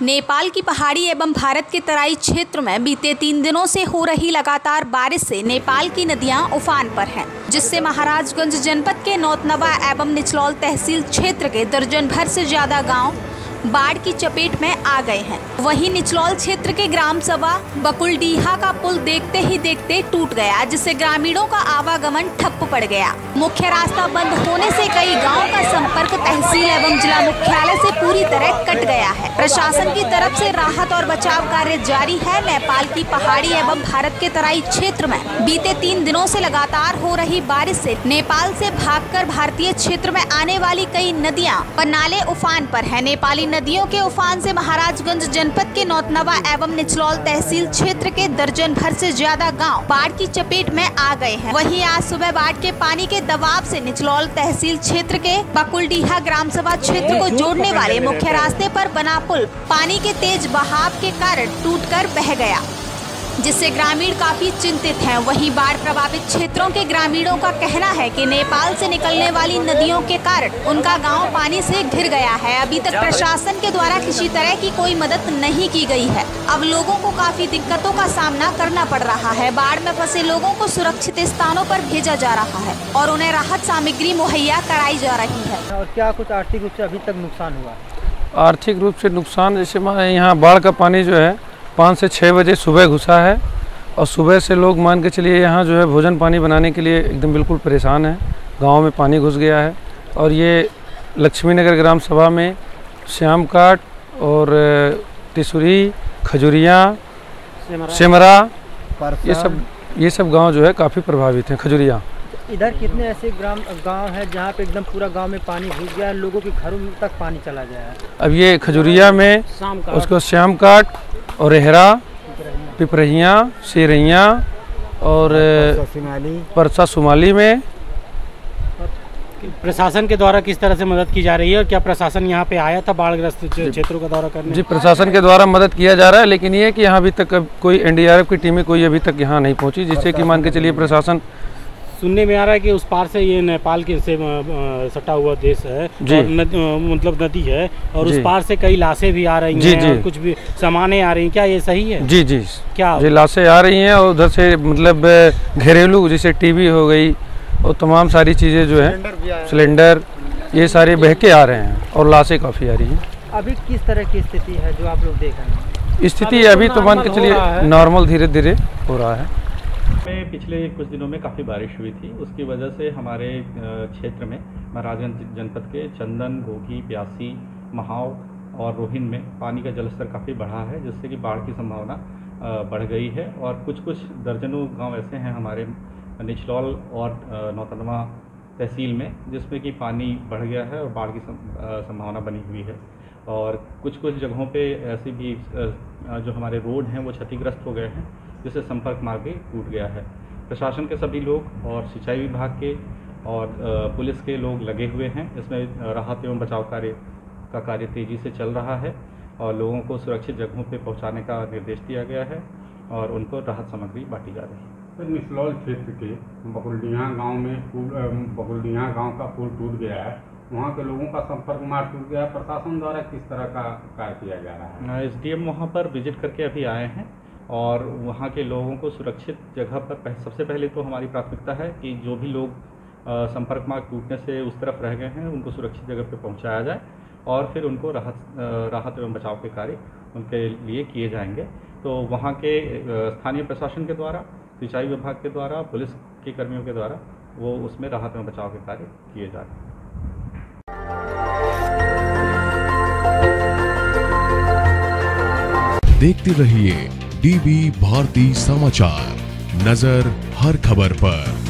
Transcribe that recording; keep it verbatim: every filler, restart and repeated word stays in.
नेपाल की पहाड़ी एवं भारत के तराई क्षेत्र में बीते तीन दिनों से हो रही लगातार बारिश से नेपाल की नदियां उफान पर हैं, जिससे महाराजगंज जनपद के नौतनवा एवं निचलौल तहसील क्षेत्र के दर्जन भर से ज्यादा गांव बाढ़ की चपेट में आ गए हैं। वहीं निचलौल क्षेत्र के ग्राम सभा बकुलडीहा का पुल देखते ही देखते टूट गया, जिससे ग्रामीणों का आवागमन ठप पड़ गया। मुख्य रास्ता बंद होने से कई गांवों का संपर्क तहसील एवं जिला मुख्यालय से पूरी तरह कट गया है। प्रशासन की तरफ से राहत और बचाव कार्य जारी है। नेपाल की पहाड़ी एवं भारत के तराई क्षेत्र में बीते तीन दिनों से लगातार हो रही बारिश से नेपाल से भागकर भारतीय क्षेत्र में आने वाली कई नदियां व नाले उफान पर है। नेपाली नदियों के उफान से महाराजगंज जनपद के नौतनवा एवं निचलौल तहसील क्षेत्र के दर्जन भर से ज्यादा गांव बाढ़ की चपेट में आ गए हैं। वहीं आज सुबह बाढ़ के पानी के दबाव से निचलौल तहसील क्षेत्र के बकुलडीहा ग्राम सभा क्षेत्र को जोड़ने वाले मुख्य रास्ते पर बना पुल पानी के तेज बहाव के कारण टूटकर बह गया, जिससे ग्रामीण काफी चिंतित हैं। वहीं बाढ़ प्रभावित क्षेत्रों के ग्रामीणों का कहना है कि नेपाल से निकलने वाली नदियों के कारण उनका गांव पानी से घिर गया है। अभी तक प्रशासन के द्वारा किसी तरह की कोई मदद नहीं की गई है। अब लोगों को काफी दिक्कतों का सामना करना पड़ रहा है। बाढ़ में फंसे लोगों को सुरक्षित स्थानों पर भेजा जा रहा है और उन्हें राहत सामग्री मुहैया कराई जा रही है। और क्या कुछ आर्थिक रूप से अभी तक नुकसान हुआ? आर्थिक रूप से नुकसान जैसे यहाँ बाढ़ का पानी जो है पाँच से छः बजे सुबह घुसा है और सुबह से लोग मान के चलिए यहाँ जो है भोजन पानी बनाने के लिए एकदम बिल्कुल परेशान है। गांव में पानी घुस गया है और ये लक्ष्मी नगर ग्राम सभा में श्याम काट और टिसुरी, खजुरिया, सिमरा, ये सब ये सब गांव जो है काफ़ी प्रभावित हैं। खजुरिया इधर कितने ऐसे ग्राम गांव हैं जहाँ पे एकदम पूरा गांव में पानी घुस गया है, लोगों के घरों तक पानी चला गया है? अब ये खजुरिया में, उसको श्याम काट और रेहरा, पिपरहिया, शेरैया और परसा सुमाली में। प्रशासन के द्वारा किस तरह से मदद की जा रही है और क्या प्रशासन यहाँ पे आया था बाढ़ग्रस्त क्षेत्रों का दौरा करने? जी, प्रशासन के द्वारा मदद किया जा रहा है, लेकिन ये कि यहाँ अभी तक कोई एन डी आर एफ की टीमें कोई अभी तक यहाँ नहीं पहुँची, जिससे कि मान के चलिए प्रशासन। सुनने में आ रहा है कि उस पार से ये नेपाल के से सटा हुआ देश है और नद, मतलब नदी है और उस पार से कई लाशें भी आ रही हैं और कुछ भी सामानें आ रही हैं, क्या ये सही है? जी जी, क्या जी लाशें आ रही हैं और उधर से मतलब घरेलू जैसे टीवी हो गई और तमाम सारी चीज़ें जो है, सिलेंडर, ये सारे बह के आ रहे हैं और लाशें काफ़ी आ रही हैं। अभी किस तरह की स्थिति है जो आप लोग देख रहे हैं? स्थिति अभी तो मान के चलिए नॉर्मल धीरे धीरे हो रहा है। में पिछले कुछ दिनों में काफ़ी बारिश हुई थी, उसकी वजह से हमारे क्षेत्र में महाराजगंज जनपद के चंदन, घोघी, प्यासी, महाव और रोहिन में पानी का जलस्तर काफ़ी बढ़ा है, जिससे कि बाढ़ की संभावना बढ़ गई है। और कुछ कुछ दर्जनों गांव ऐसे हैं हमारे निचलौल और नौतनवा तहसील में जिसमें कि पानी बढ़ गया है और बाढ़ की संभावना बनी हुई है। और कुछ कुछ जगहों पे ऐसे भी जो हमारे रोड हैं वो क्षतिग्रस्त हो गए हैं, जिससे संपर्क मार्ग भी टूट गया है। प्रशासन के सभी लोग और सिंचाई विभाग के और पुलिस के लोग लगे हुए हैं। इसमें राहत एवं बचाव कार्य का कार्य तेज़ी से चल रहा है और लोगों को सुरक्षित जगहों पे पहुंचाने का निर्देश दिया गया है और उनको राहत सामग्री बांटी जा रही है। तो निचलौल क्षेत्र के बकुलडीहा गांव में पुल बकुलडीहा गांव का पुल टूट गया है, वहाँ के लोगों का संपर्क मार्ग टूट गया है। प्रशासन द्वारा किस तरह का कार्य किया जा रहा है? एस डी एम वहाँ पर विजिट करके अभी आए हैं और वहाँ के लोगों को सुरक्षित जगह पर, सबसे पहले तो हमारी प्राथमिकता है कि जो भी लोग संपर्क मार्ग टूटने से उस तरफ रह गए हैं उनको सुरक्षित जगह पर पहुँचाया जाए और फिर उनको राहत राहत एवं बचाव के कार्य उनके लिए किए जाएंगे। तो वहाँ के स्थानीय प्रशासन के द्वारा, सिंचाई विभाग के द्वारा, पुलिस के कर्मियों के द्वारा वो उसमें राहत एवं बचाव के कार्य किए जा रहे हैं। देखते रहिए डीबी भारती समाचार, नजर हर खबर पर।